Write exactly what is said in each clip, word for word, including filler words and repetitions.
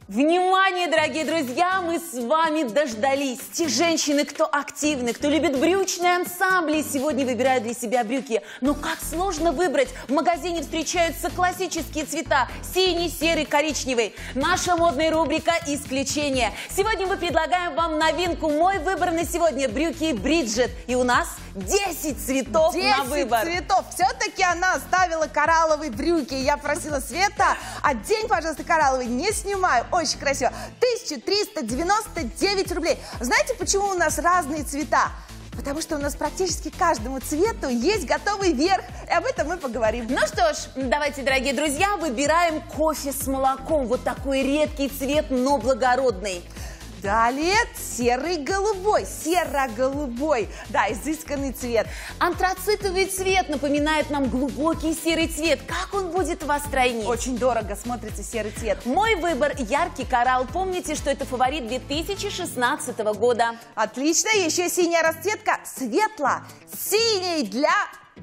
Внимание, дорогие друзья, мы с вами дождались. Те женщины, кто активны, кто любит брючные ансамбли, сегодня выбирают для себя брюки. Но как сложно выбрать. В магазине встречаются классические цвета: синий, серый, коричневый. Наша модная рубрика «Исключение». Сегодня мы предлагаем вам новинку. Мой выбор на сегодня — брюки Бриджит. И у нас десять цветов на выбор. десять цветов. Все-таки она оставила коралловые брюки. Я просила Света: одень, пожалуйста, коралловый. Не снимаю. Очень красиво. тысяча триста девяносто девять рублей. Знаете, почему у нас разные цвета? Потому что у нас практически каждому цвету есть готовый верх. И об этом мы поговорим. Ну что ж, давайте, дорогие друзья, выбираем кофе с молоком. Вот такой редкий цвет, но благородный. Далее серый-голубой, серо-голубой, да, изысканный цвет. Антрацитовый цвет напоминает нам глубокий серый цвет. Как он будет вас стройнить? Очень дорого смотрится серый цвет. Мой выбор — яркий коралл. Помните, что это фаворит две тысячи шестнадцатого года. Отлично, еще синяя расцветка, светло-синий для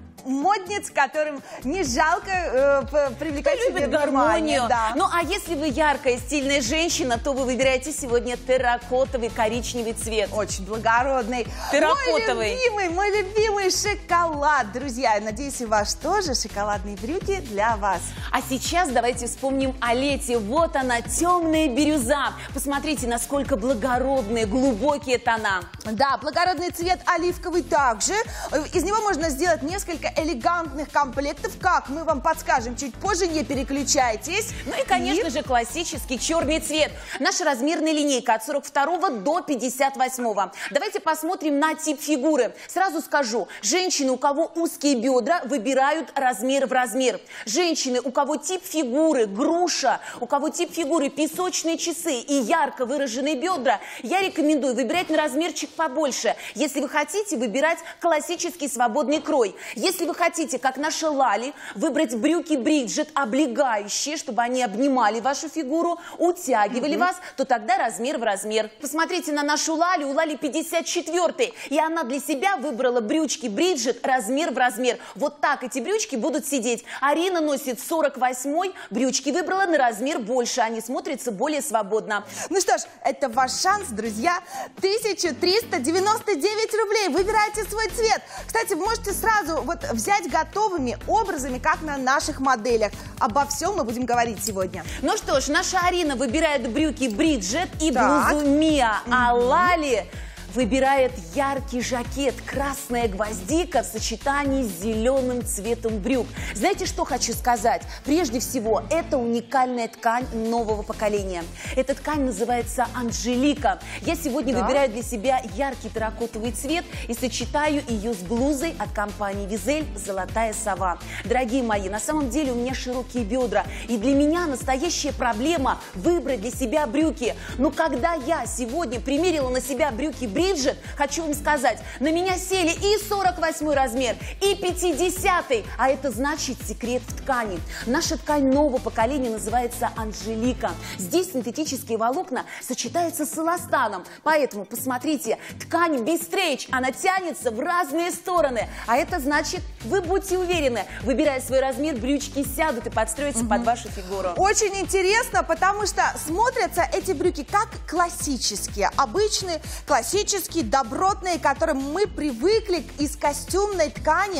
модниц, которым не жалко э, привлекать Кто любит гармонию. Да. Ну, а если вы яркая, стильная женщина, то вы выбираете сегодня терракотовый коричневый цвет. Очень благородный. Терракотовый. Мой любимый, мой любимый шоколад. Друзья, я надеюсь, и ваш тоже шоколадные брюки для вас. А сейчас давайте вспомним о лете. Вот она, темная бирюза. Посмотрите, насколько благородные, глубокие тона. Да, благородный цвет оливковый также. Из него можно сделать несколько элегантных комплектов, как мы вам подскажем чуть позже, не переключайтесь. Ну и, конечно и... же, классический черный цвет. Наша размерная линейка от сорок второго до пятьдесят восьмого. Давайте посмотрим на тип фигуры. Сразу скажу, женщины, у кого узкие бедра, выбирают размер в размер. Женщины, у кого тип фигуры груша, у кого тип фигуры песочные часы и ярко выраженные бедра, я рекомендую выбирать на размерчик побольше. Если вы хотите выбирать классический свободный крой. Если вы хотите, как наша Лали, выбрать брюки Бриджит облегающие, чтобы они обнимали вашу фигуру, утягивали mm-hmm. вас, то тогда размер в размер. Посмотрите на нашу Лали, у Лали пятьдесят четвёртый, и она для себя выбрала брючки Бриджит размер в размер. Вот так эти брючки будут сидеть. Арина носит сорок восьмой, брючки выбрала на размер больше, они смотрятся более свободно. Ну что ж, это ваш шанс, друзья. тысяча триста девяносто девять рублей. Выбирайте свой цвет. Кстати, вы можете сразу вот взять готовыми образами, как на наших моделях. Обо всем мы будем говорить сегодня. Ну что ж, наша Арина выбирает брюки Бриджит и так. блузу Миа, Mm-hmm. а Лали выбирает яркий жакет «Красная гвоздика» в сочетании с зеленым цветом брюк. Знаете, что хочу сказать? Прежде всего, это уникальная ткань нового поколения. Эта ткань называется «Анжелика». Я сегодня да. выбираю для себя яркий терракотовый цвет и сочетаю ее с блузой от компании Визель «Золотая сова». Дорогие мои, на самом деле у меня широкие бедра, и для меня настоящая проблема выбрать для себя брюки. Но когда я сегодня примерила на себя брюки Бриджит, хочу вам сказать, на меня сели и сорок восьмой размер, и пятидесятый, а это значит секрет в ткани. Наша ткань нового поколения называется «Анжелика». Здесь синтетические волокна сочетаются с эластаном, поэтому, посмотрите, ткань без стрейч, она тянется в разные стороны, а это значит, вы будьте уверены, выбирая свой размер, брючки сядут и подстроятся угу. под вашу фигуру. Очень интересно, потому что смотрятся эти брюки как классические, обычные, классические, добротные, к которым мы привыкли из костюмной ткани,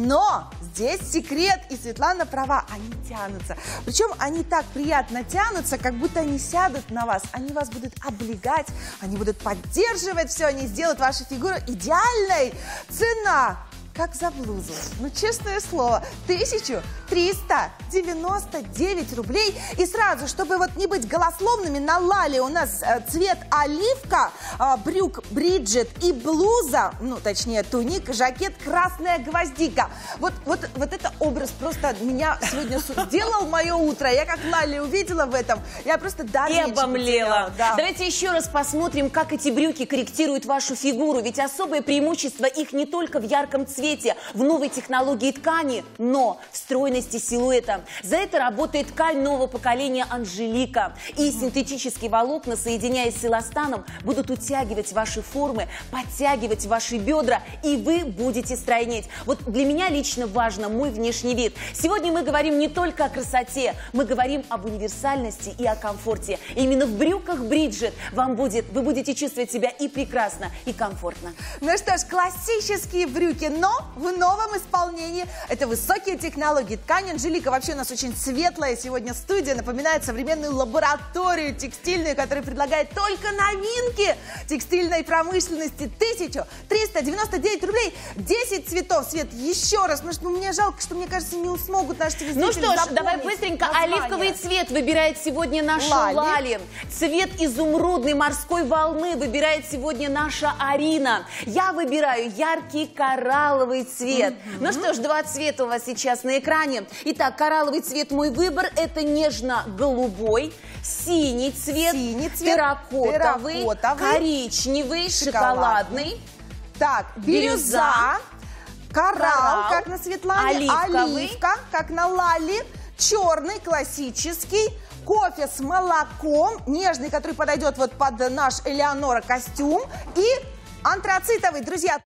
но здесь секрет, и Светлана права, они тянутся. Причем они так приятно тянутся, как будто они сядут на вас, они вас будут облегать, они будут поддерживать все, они сделают вашу фигуру идеальной. Цена как за блузу. Ну, честное слово, тысяча триста девяносто девять рублей. И сразу, чтобы вот не быть голословными, на Лале у нас э, цвет оливка, э, брюк Бриджит и блуза, ну, точнее, туник, жакет «Красная гвоздика». Вот, вот, вот это образ просто меня сегодня сделал мое утро. Я как Лали увидела в этом, я просто даже и обомлела. Да. Давайте еще раз посмотрим, как эти брюки корректируют вашу фигуру. Ведь особое преимущество их не только в ярком цвете, цвете, в новой технологии ткани, но в стройности силуэта. За это работает ткань нового поколения Анжелика. И синтетические волокна, соединяясь с эластаном, будут утягивать ваши формы, подтягивать ваши бедра, и вы будете стройнеть. Вот для меня лично важно мой внешний вид. Сегодня мы говорим не только о красоте, мы говорим об универсальности и о комфорте. И именно в брюках Бриджит вам будет, вы будете чувствовать себя и прекрасно, и комфортно. Ну что ж, классические брюки, но в новом исполнении. Это высокие технологии. Ткань Анжелика вообще у нас очень светлая. Сегодня студия напоминает современную лабораторию текстильную, которая предлагает только новинки текстильной промышленности. тысяча триста девяносто девять рублей, десять цветов. Свет, еще раз, потому что мне жалко, что, мне кажется, не смогут наши телезрители Ну что ж, запомнить давай быстренько. название. Оливковый цвет выбирает сегодня наша Лали. Лали. Цвет изумрудной морской волны выбирает сегодня наша Арина. Я выбираю яркий коралловый цвет. Mm-hmm. Ну что ж, два цвета у вас сейчас на экране. Итак, коралловый цвет мой выбор. Это нежно-голубой, синий цвет, синий цвет терракотовый, терракотовый, коричневый, шоколадный. Так, бирюза, коралл, коралл, как на Светлане, оливковый, оливка, как на Лали, черный, классический, кофе с молоком, нежный, который подойдет вот под наш Элеонора костюм, и антрацитовый, друзья.